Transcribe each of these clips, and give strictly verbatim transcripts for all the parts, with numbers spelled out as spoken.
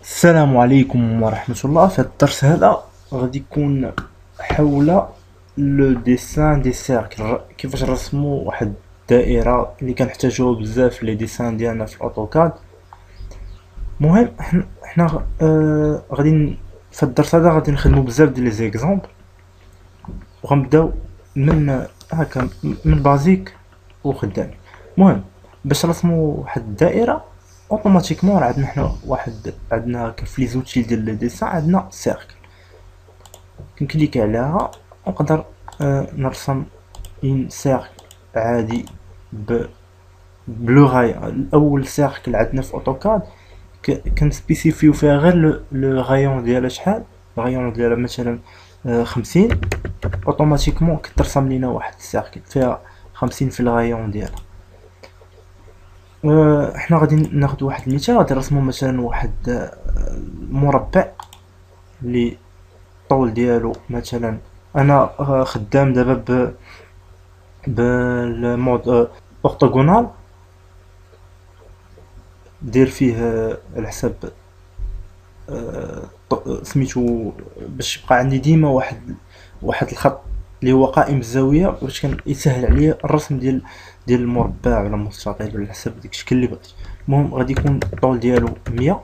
السلام عليكم ورحمة الله. في الدرس هذا غادي يكون حول لو ديسان دي سيركل، كيفاش نرسمو واحد الدائرة اللي كنحتاجوها بزاف في لي ديسان ديالنا في الاوتوكاد. المهم حنا حنا غ- آه غادي ن- في الدرس هذا غادي نخدمو بزاف ديال لي زيكزامبل، وغنبداو من هكا من بازيك وخدام. المهم باش نرسمو واحد الدائرة اوتوماتيكمون راه عندنا حنا واحد، عندنا هكا في لي زوتي ديال لي ديسان عندنا سيركل، كنكليكي عليها ونقدر آه نرسم ان سيركل عادي ب بلو غاي. الاول سيركل عندنا في اوتوكاد كنسبيسيفيو فيها غير لو لو غايون ديالها شحال، الغايون ديالها مثلا آه خمسين، اوتوماتيكمون كترسم لينا واحد السيركل فيها خمسين في الغايون ديالها. آه، احنا غادي ناخد واحد المثال، غادي نرسمو مثلا واحد آه، مربع اللي الطول ديالو مثلا، انا آه، خدام دابا ب بالمود آه، اورتوغونال، دير فيه آه، على حساب ط- سميتو، باش يبقى عندي ديما واحد واحد الخط اللي هو قائم الزاويه، باش كان يسهل عليا الرسم ديال ديال المربع ولا المستطيل ولا حسب ديك الشكل اللي بغيت. المهم غادي يكون الطول ديالو مية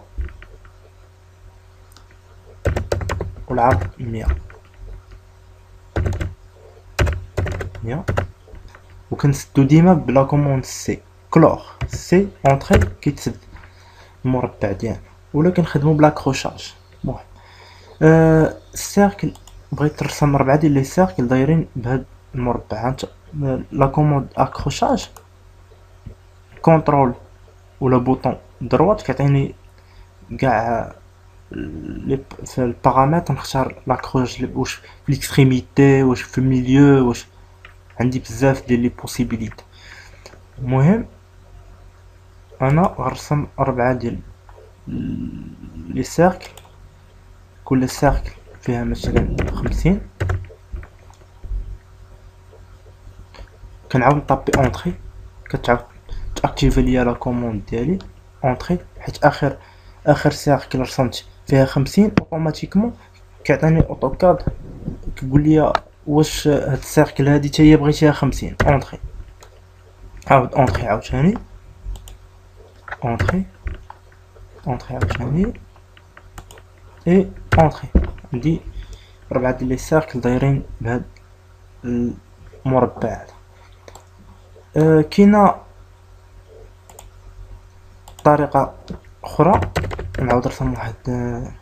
والعرض مية مية، وكنسدو ديما بلا كوموند سي كلور سي اونطري كيتسد المربع ديالنا، ولا كنخدمو بلا كروشاج. المهم آه السيركل، بغيت ترسم ربعة ديال لي سيركل دايرين بهاد المربع. هانت لا كوموند اكروشاج كونترول ولا بوطون دروات كيعطيني كاع لي في البارامتر، نختار لاكروج واش في ليكستريميتي واش في الميليو، واش عندي بزاف ديال لي بوسيبيليتي. المهم انا غنرسم ربعة ديال لي سيركل، كل سيركل فيها مثلا خمسين. كنعاود نطابي اونطري، كتعاود تاكتيفي ليا لا كوموند ديالي اونطري، حيت اخر اخر سيركل رسمت فيها خمسين اوتوماتيكمون كيعطيني اوتوكاد كيقول لي واش هاد السيركل هادي تا هي بغيتيها خمسين. اونطري، عاود اونطري عاوتاني، اونطري اونطري عاوتاني اي اونطري. عندي ربعة ديال لي سيركل دايرين بهاد المربع هذا. أه كاينه طريقه اخرى، نعاود نرسم واحد آه،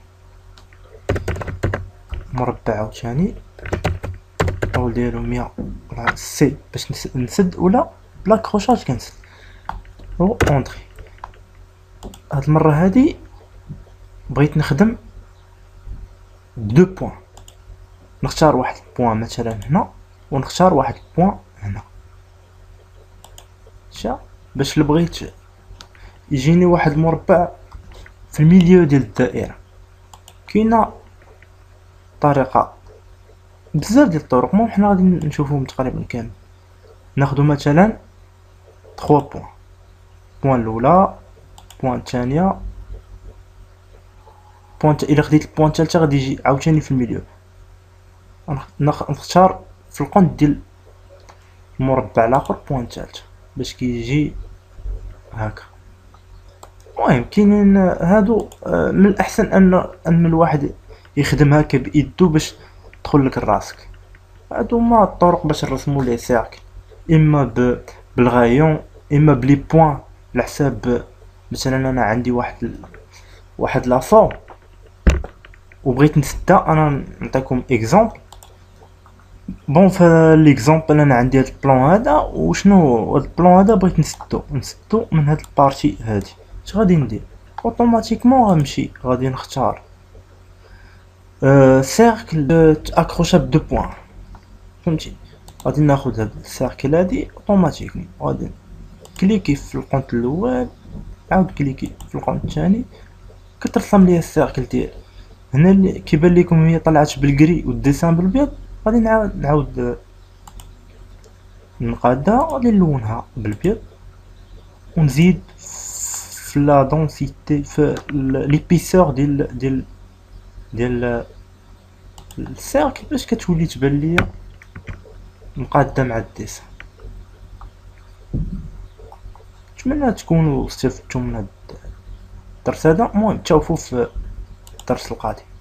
مربع عاوتاني، الطول ديالو مية ولا سي باش نس- نسد، ولا بلا كروشاج كنسد و اونطري. هاد المره هادي بغيت نخدم بدو بوين، نختار واحد البوان مثلا هنا ونختار واحد البوان هنا، شا باش اللي بغيت يجيني واحد المربع في الميليو ديال الدائره. كاينه طريقه، بزاف ديال الطرق، المهم حنا غادي نشوفوهم تقريبا كامل. ناخدو مثلا ثلاثة بوين، بوان الاولى، بوان الثانيه، بوان الا خديت البوان الثالثه غادي يجي عاوتاني في الميليو. نخ- نختار في القنت ديال المربع الاخر بوان الثالثه باش كيجي هكا. المهم كاينين هادو آه، من الاحسن ان ان الواحد يخدم هكا بايدو باش تدخل لك راسك. هادو هما الطرق باش نرسمو لي سيركل، اما ب بالغايون، اما بلي بوين على حساب. مثلا انا عندي واحد ال... واحد لا فورم وبغيت نسدها، انا نعطيكم اكزامبل. بون في ليكزامبل انا عندي هاد البلان هذا، وشنو هاد البلان هذا بغيت نسدو نسدو من هاد البارتي هادي. اش غادي ندير؟ اوتوماتيكمون غنمشي غادي نختار أه سيركل تاكروشا بدو بوين، فهمتي؟ غادي ناخد هاد السيركل هادي اوتوماتيكمون، غادي كليكي في القنت الاول، عاود كليكي في القنت الثاني، كترسم ليا السيركل ديالي. هنا اللي كيبان لكم هي طلعت بالكري والديسان بالبيض، غادي نعاود نعاود نقادها، غادي نلونها بالبيض ونزيد في في لا دونسيتي في ليبيسور ديال ديال ديال السيركل باش كتولي تبان ليا مقاده مع الديسان. نتمنى تكونوا استفدتوا من هاد الدرس هذا. المهم تشوفوا في الدرس القادم.